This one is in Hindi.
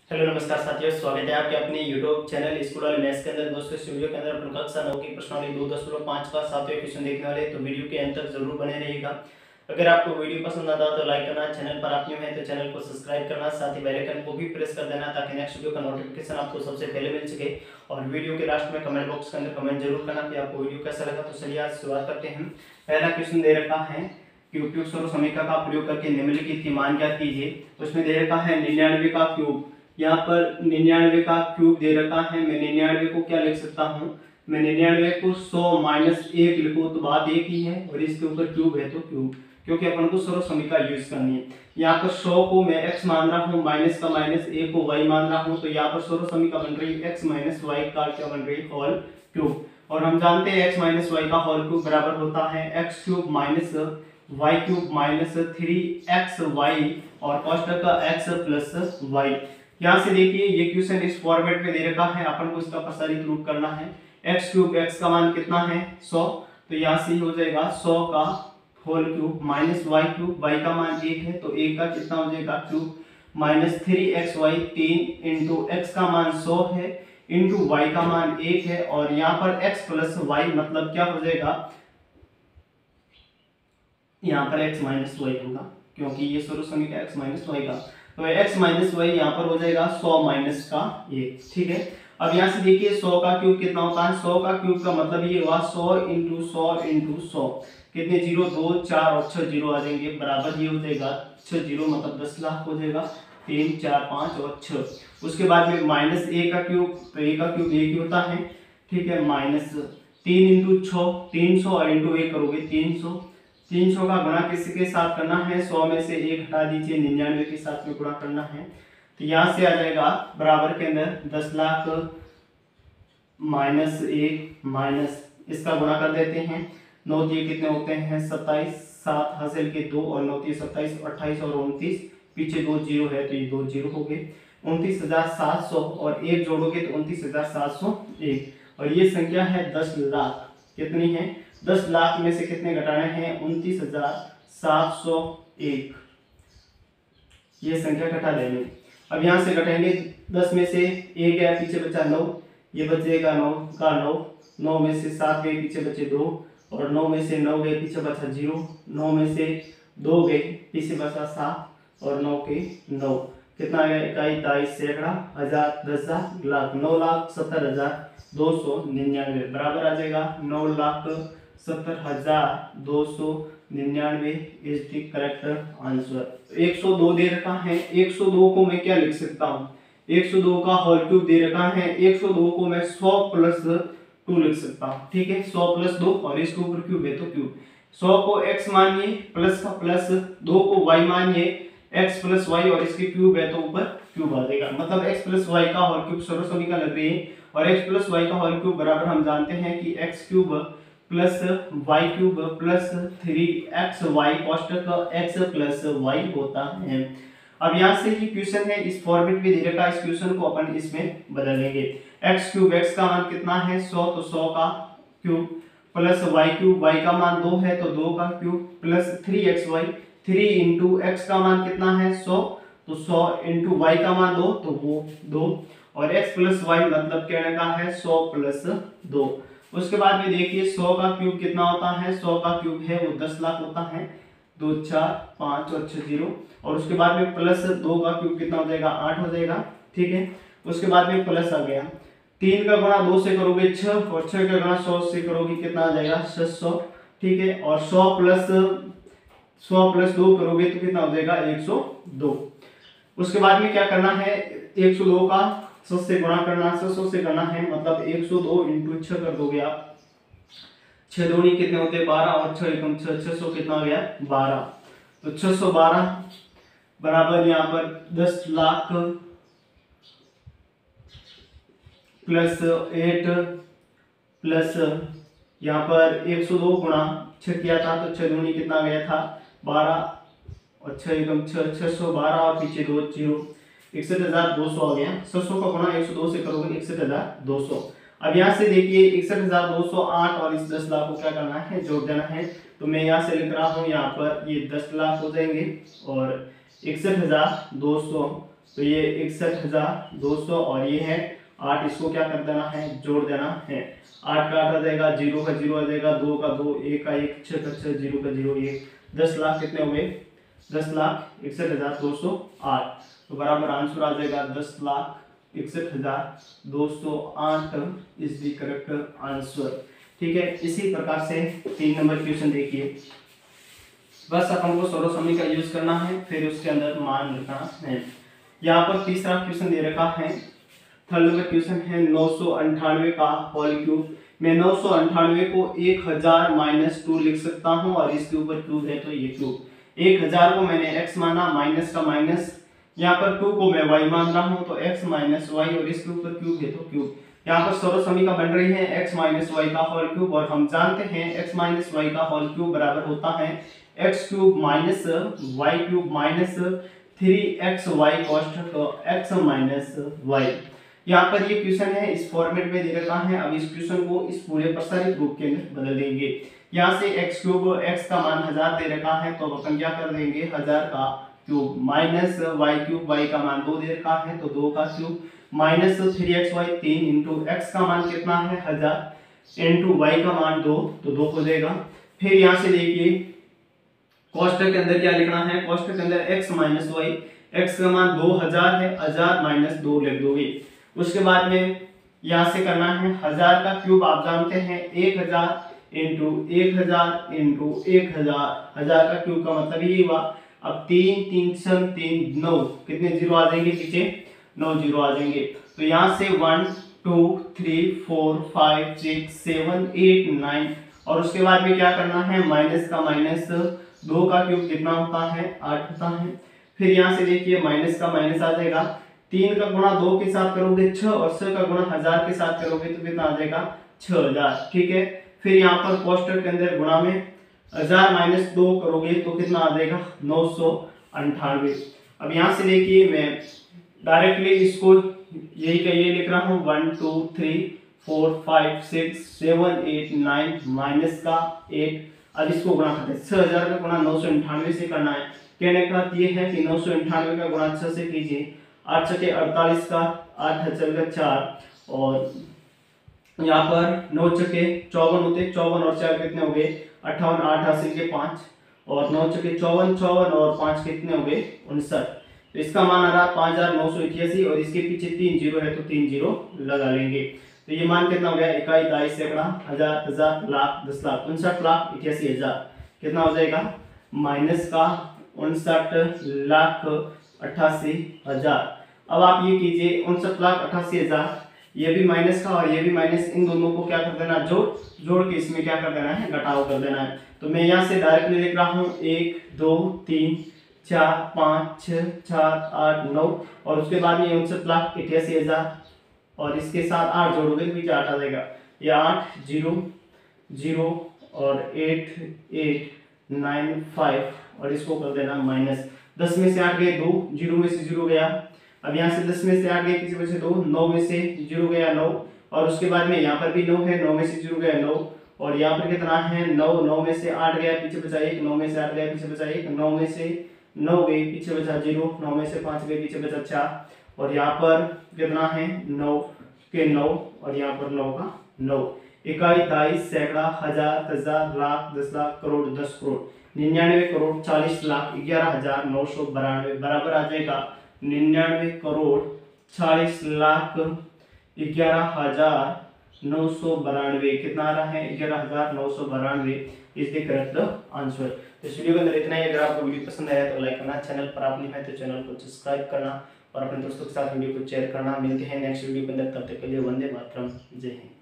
हेलो नमस्कार साथियों, स्वागत है आपके अपने यूट्यूब चैनल स्कूल वाले मैथ्स के अंदर। दोस्तों इस वीडियो के अंदर अपन कक्षा 9 की प्रश्नावली 2.5 का सातवें क्वेश्चन देखने वाले, तो वीडियो के अंत तक जरूर बने रहिएगा। अगर आपको वीडियो पसंद आता है तो लाइक करना, चैनल पर आप न्यू हैं तो चैनल को सब्सक्राइब करना, साथ ही बेल आइकन को भी प्रेस कर देना ताकि नेक्स्ट वीडियो का नोटिफिकेशन आपको सबसे पहले मिल सके। और वीडियो के लास्ट में कमेंट बॉक्स के अंदर कमेंट जरूर करना कि आपको वीडियो कैसा लगा। तो चलिए आज शुरुआत करते हैं। पहला क्वेश्चन दे रखा है कि उपयुक्त स्वरूप समीकरण का प्रयोग करके निम्नलिखित की मान ज्ञात कीजिए। उसमें दे रखा है 99 का क्यूब। यहाँ पर 99 का क्यूब दे रखा है। मैं 99 को क्या लिख सकता हूँ, मैं 99 को 100 माइनस 1 लिखूँ तो बात एक ही है, और इसके ऊपर क्यूब है तो क्यूब, क्योंकि अपन को सर्व समीकरण यूज करनी है। यहाँ पर 100 को मैं x मान रहा हूँ, माइनस का माइनस, a को y मान रहा हूँ, तो यहाँ पर सर्व समीकरण बन रही है x माइनस वाई का क्या बन रही है, होल क्यूब। और हम जानते हैं x माइनस वाई का होल क्यूब बराबर होता है x cube minus Y cube minus 3xy और कोष्टक का x प्लस वाई। यहाँ से देखिए ये क्वेश्चन इस फॉर्मेट में दे रखा है, अपन को इसका प्रसारित रूप करना है। x क्यूब, x का मान कितना है 100, तो यहाँ से हो जाएगा 100 का whole cube minus Y cube, Y का मान 1 है तो 1 का कितना हो जाएगा cube, minus 3xy 3 into x का मान 100 है इंटू वाई का मान 1 है, और यहाँ पर x प्लस वाई मतलब क्या हो जाएगा, यहाँ पर x माइनस वाई होगा, क्योंकि ये सर्व समीकरण x माइनस वाई का, तो x माइनस वाई यहाँ पर हो जाएगा 100 माइनस का 1। ठीक है, अब यहाँ से देखिए 100 का क्यूब कितना होता है, 100 का क्यूब का मतलब ये हुआ 100 इंटू 100 इंटू 100, कितने जीरो, 2 4 और 6 जीरो आ जाएंगे, बराबर ये हो जाएगा 6 जीरो मतलब 10 लाख हो जाएगा, 3 4 5 और 6। उसके बाद में माइनस a का क्यूब, तो a का क्यूब एक ही होता है। ठीक है, माइनस 3 इंटू 6 300 और इंटू 1 करोगे 300, 300 का गुणा किसके साथ करना है, 100 में से 1 हटा दीजिए, 99 के साथ में गुणा करना है, तो यहाँ से आ जाएगा बराबर के अंदर 10 लाख माइनस 1 माइनस इसका गुणा कर देते हैं, 9 दिए कितने होते हैं 27, 7 हासिल के 2 और 9 दिए 27, 28 और 29, पीछे 2 जीरो है तो ये 2 जीरो हो गए, 29,700 और 1 जोड़ोगे तो 29,701, और ये संख्या है 10 लाख, कितनी है 10 लाख में से कितने घटाने हैं 29,701, ये संख्या घटा लेंगे। अब यहाँ से घटाएंगे 10 में से 1 गया पीछे बचा 9, ये बचेगा 9 का 9, 9 में से 7 गए पीछे बचे 2, और 9 में से 9 गए पीछे बचा 0, 9 में से 2 गए पीछे बचा 7 और 9 के 9, कितना गया इकाई, दाई, सैकड़ा, हजार, 10,000, लाख, 9,70,299 बराबर आ जाएगा 9,70,299 इज द करेक्ट आंसर। 102 दे रखा है, 102 को मैं क्या लिख सकता हूँ, 102 का होल क्यूब दे रखा है, 102 को मैं 100 प्लस 2 लिख सकता हूँ। ठीक है, 100 प्लस 2 और इसके ऊपर क्यूब है तो क्यूब, 100 को x मानिए प्लस का प्लस, 2 को y मानिए x प्लस वाई और इसके क्यूब है तो ऊपर क्यूब आ जाएगा, मतलब x प्लस वाई का होल क्यूब सर्व समीकरण लग रही है, और x प्लस वाई का होल क्यूब बराबर हम जानते हैं कि x cube plus Y cube plus 3xy कोष्टक x प्लस वाई होता है। अब यहाँ से ये क्वेश्चन है इस फॉर्मेट में दे रखा है, इस क्वेश्चन को अपन इसमें बदल लेंगे। x क्यूब, x का मान कितना है 100, तो 100 का cube plus Y cube, Y का मान 2 है तो 2 का cube plus 3xy, 3 into x का मान कितना है 100, तो 100 इंटू वाई का मान 2 तो वो 2, और x प्लस वाई मतलब कहने का है 100 प्लस 2। उसके बाद में देखिए 100 का क्यूब कितना होता है, 100 का क्यूब है वो 10 लाख होता है, 2 4 5 और 6 जीरो, और उसके बाद में प्लस 2 का क्यूब कितना हो जाएगा 8 हो जाएगा। ठीक है, उसके बाद में प्लस आ गया, 3 का गुणा 2 से करोगे 6, और 6 का गुणा 100 से करोगे कितना आ जाएगा 600। ठीक है, और 100 प्लस 2 करोगे तो कितना हो जाएगा 102। उसके बाद में क्या करना है, 102 का 100 से गुणा करना, 100 से करना है, मतलब 102 इंटू 6 कर दोगे आप, 6 दूनी कितने होते हैं 12 और 6 एकम 6, 600 कितना हो गया 12, तो 612 बराबर यहाँ पर 10 लाख प्लस 8 प्लस यहाँ पर 102 गुणा 6 किया था तो 6 दूनी कितना गया था 12 और 6 एकम 6, 612 और पीछे 2 जीरो, 61,200 आ गया। 600 का गुणा 102 से करोगे 61,200। अब यहाँ से देखिए 61,208 और इस 10 लाख को क्या करना है, जोड़ देना है, तो मैं यहाँ से लिख रहा हूँ यहाँ पर ये 10 लाख हो जाएंगे और 61,200 तो ये 61,200 और ये है 8, इसको क्या कर देना है, जोड़ देना है। 8 का 8 आ जाएगा, 0 का 0 आ जाएगा, 2 का 2, 1 का 1, 6 का 6, 0 का 0, 1, 10 लाख कितने हुए, 10,61,208। तो बराबर आंसर आ जाएगा 10,61,208 इज द करेक्ट आंसर। ठीक है, इसी प्रकार से 3 नंबर क्वेश्चन देखिए। बस अपन को सर्व समी का यूज करना है, फिर उसके अंदर मान रखना है। यहाँ पर तीसरा क्वेश्चन दे रखा है, थर्ड नंबर क्वेश्चन है 998 का होल क्यूब। मैं 998 को 1000 माइनस 2 लिख सकता हूँ और इसके ऊपर क्यूब है तो ये क्यूब। 1000 को मैंने x माना, माइनस का माइनस, यहाँ पर 2 को मैं y मान रहा हूँ तो x माइनस वाई और इसके ऊपर क्यूब है तो क्यूब। यहाँ पर सर्व समीकरण बन रही है x माइनस वाई का होल क्यूब और हम जानते हैं x माइनस वाई का होल क्यूब बराबर होता है x cube minus Y cube minus 3xy कॉस्ट तो x माइनस वाई। यहाँ पर ये क्वेश्चन है इस फॉर्मेट में दे रखा है। अब इस क्वेश्चन को इस पूरे प्रसारित रूप के अंदर बदल देंगे। यहाँ से x क्यूब, x का मान 1000 दे रखा है तो अपन क्या कर देंगे 1000 का cube minus y cube, y का मान 2 दे रखा है तो 2 का cube minus 3xy 3 into x का मान कितना है 1000 इंटू y का मान 2 तो 2 हो जाएगा। फिर यहाँ से देखिए कोष्टक के अंदर क्या लिखना है, कोष्टक के अंदर x माइनस वाई, x का मान 2000 है, 1000 माइनस 2 लिख दोगे। उसके बाद में यहाँ से करना है 1000 का क्यूब, आप जानते हैं 1000 इंटू 1000 इंटू 1000, 1000 का क्यूब का मतलब ये हुआ। अब 3 3 3 9 कितने जीरो आ जाएंगे पीछे, 9 जीरो आ जाएंगे। तो यहाँ से 1 2 3 4 5 6 7 8 9 और उसके बाद में क्या करना है माइनस का माइनस, 2 का क्यूब कितना होता है 8 होता है। फिर यहाँ से देखिए माइनस का माइनस आ जाएगा, 3 का गुणा 2 के साथ करोगे 6 और 6 का गुणा 1000 के साथ करोगे तो कितना आ जाएगा 6000। ठीक है, फिर यहाँ पर कोष्टक के अंदर गुणा में 1000 माइनस 2 करोगे तो कितना आ जाएगा 998। अब यहाँ से देखिए मैं डायरेक्टली इसको यही का ये लिख रहा हूँ 1 2 3 4 5 6 7 8 9 माइनस का 8। अब इसको गुणा करते हैं, 6000 का गुणा 998 से करना है। कहने का ये है कि 998 का गुणा 6 से कीजिए, 8 छके 48 का, 8 हचल का 4 और यहाँ पर 9 छके 54 होते, 54 और 4 कितने हो गए 58, 8 हासिल के 5 और 9 छके 54, 54 और 5 कितने हो गए 59। तो इसका मान आ रहा 5988 और इसके पीछे 3 जीरो है तो 3 जीरो लगा लेंगे। तो ये मान कितना हो गया, इकाई, दाई, सैकड़ा, हजार, हजार, लाख, 10 लाख, 59,88,000 कितना हो जाएगा माइनस का 59,88,000। अब आप ये कीजिए 59,88,000, ये भी माइनस का और ये भी माइनस, इन दोनों को क्या कर देना जोड़ के इसमें क्या कर देना है घटाव कर देना है। तो मैं यहाँ से डायरेक्टली लिख रहा हूँ 1 2 3 4 5 6 7 8 9 और उसके बाद में 59,88,000 और इसके साथ 8 जोड़ोगे तो पीछे 8 आ जाएगा। ये 8 0 0 और 8 8 9 5 और इसको कर देना माइनस। 10 में से 8 गए 2, 0 में से 0 गया। अब यहाँ से 10 में से 8 गए किसी वजह से 2, 9 में से 0 गया 9 और उसके बाद में यहाँ पर भी 9 है, 9 में से 0 गया 9 और यहाँ पर कितना है 9, 9 में से 8 गया पीछे बचा 1, 9 में से 8 गया पीछे बचा 1, 9 में से 9 गए पीछे बचा 0, 9 में से 5 गए पीछे बचा 4 और यहाँ पर कितना है 9 के 9 और यहाँ पर 9 का 9। इकाई, दाई, सैकड़ा, हजार, हजार, लाख, 10 लाख, करोड़, 10 करोड़, 99 करोड़ 40 लाख 11,992 बराबर आ जाएगा 99 करोड़ 40 लाख 11,992। कितना आ रहा है 11,992 इज द करेक्ट आंसर। तो इस वीडियो के अंदर इतना ही। अगर आपको वीडियो पसंद आया तो लाइक करना, चैनल पर आप नहीं है तो चैनल को सब्सक्राइब करना और अपने दोस्तों के साथ वीडियो को शेयर करना। मिलते हैं नेक्स्ट वीडियो के अंदर, तब तक के लिए वंदे मातरम, जय हिंद।